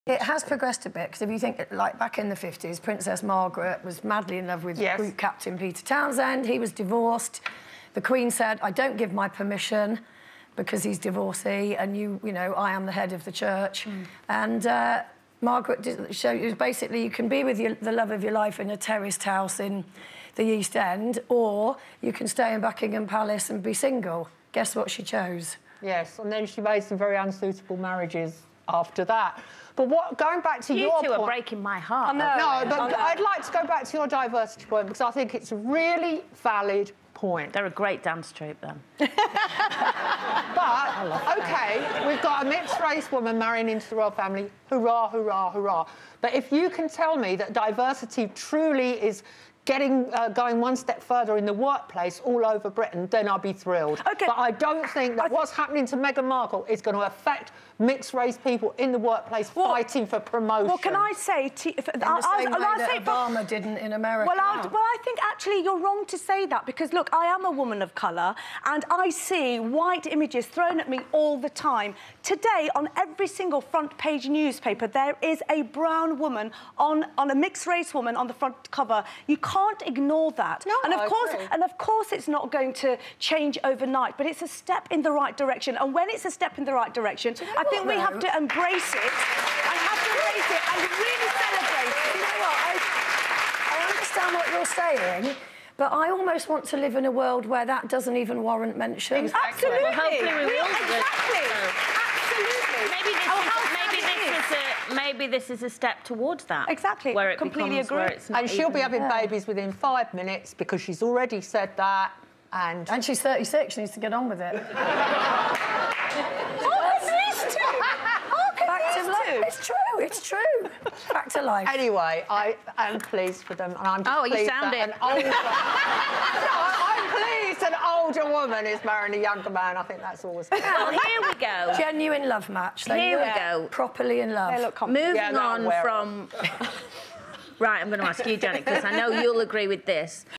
It has progressed a bit, because if you think, like, back in the 50s, Princess Margaret was madly in love with Group Captain Peter Townsend. He was divorced. The Queen said, I don't give my permission because he's divorcee, and you know, I am the head of the church. And Margaret did show you, basically, you can be with the love of your life in a terraced house in the East End, or you can stay in Buckingham Palace and be single. Guess what she chose? Yes, and then she made some very unsuitable marriages after that. But going back to your point... You two are breaking my heart. No, but I'd like to go back to your diversity point, because I think it's a really valid point. They're a great dance troupe, then. But, OK, we've got a mixed-race woman marrying into the royal family. Hurrah, hurrah, hurrah. But if you can tell me that diversity truly is going one step further in the workplace all over Britain, then I'll be thrilled. OK. But I don't think that what's happening to Meghan Markle is going to affect mixed-race people in the workplace fighting for promotion. Well, can I say... in the same way that Obama didn't in America. Well, I think, actually, you're wrong to say that, because, look, I am a woman of colour, and I see white images thrown at me all the time. Today, on every single front-page newspaper, there is a brown woman on a mixed-race woman on the front cover. You can't ignore that. No, and of course it's not going to change overnight, but it's a step in the right direction. And when it's a step in the right direction, I think we have to embrace it and really celebrate it. You know what? I understand what you're saying, but I almost want to live in a world where that doesn't even warrant mention. Exactly. Absolutely. Well, hopefully we will. Exactly. Absolutely. Maybe this is a step towards that. Exactly. Where it completely becomes, agree. where it's not And she'll be having babies within 5 minutes, because she's already said that. And she's 36, she needs to get on with it. It's true, it's true. Back to life. Anyway, I am pleased for them, and I'm just you pleased sound that it. I'm pleased an older woman is marrying a younger man. I think that's always good. Well, here we go. Genuine love match. Here we go. Properly in love. Moving on from... Right, I'm going to ask you, Janet, because I know you'll agree with this.